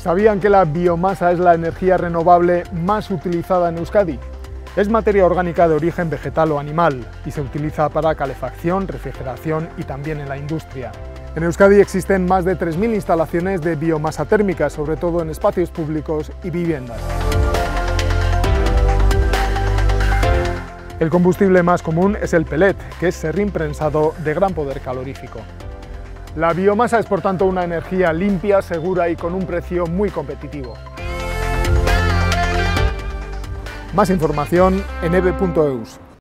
¿Sabían que la biomasa es la energía renovable más utilizada en Euskadi? Es materia orgánica de origen vegetal o animal y se utiliza para calefacción, refrigeración y también en la industria. En Euskadi existen más de 3.000 instalaciones de biomasa térmica, sobre todo en espacios públicos y viviendas. El combustible más común es el pellet, que es serrín prensado de gran poder calorífico. La biomasa es por tanto una energía limpia, segura y con un precio muy competitivo. Más información en eve.eus.